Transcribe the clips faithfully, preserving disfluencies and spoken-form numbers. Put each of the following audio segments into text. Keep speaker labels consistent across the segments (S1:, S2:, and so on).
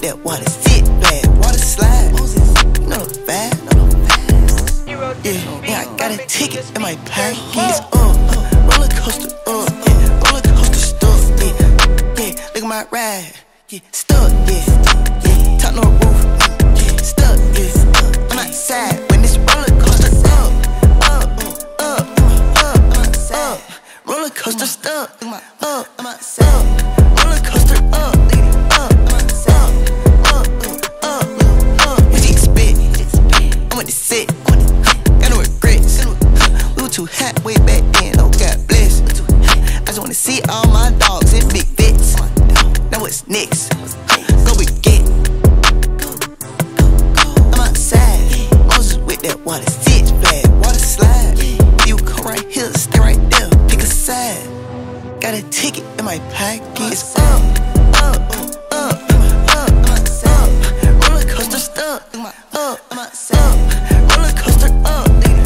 S1: that water, sit back, water slide. You know the vibe, yeah, yeah, I got a ticket in my pocket. It's up, uh, roller coaster up, yeah, roller coaster stuck, yeah, yeah, look at my ride, yeah, stuck, yeah, yeah, top no roof, yeah, stuck, yeah, I'm outside when this roller coaster up, up, up, up, up, up, roller coaster stuck, up, I'm outside, roller coaster up, up, up, up, up, up, she spit, I went to sit. Too hot way back then, oh God bless. I just wanna see all my dogs in big bits. Now what's next? Go we get. I'm outside, Moses with that water, sit back, water slide. You come right here, stay right there, pick a side. Got a ticket in my pocket. It's up, up, up, up, up. Roller coaster stuck, up, I'm outside. Roller coaster up.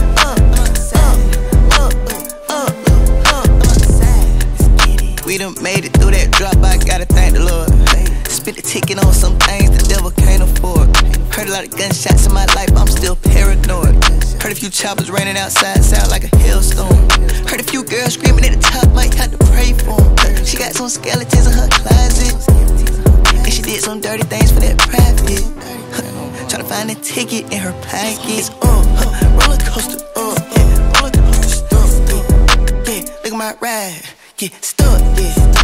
S1: We done made it through that drop, I gotta thank the Lord. Spent the ticket on some things the devil can't afford. Heard a lot of gunshots in my life, I'm still paranoid. Heard a few choppers raining outside, sound like a hailstorm. Heard a few girls screaming at the top, might have to pray for them. She got some skeletons in her closet, and she did some dirty things for that private. Tryna find a ticket in her pockets. Uh, roller coaster up, yeah, roller coaster stuck, yeah, yeah, look at my ride. Yeah, stuck, yeah.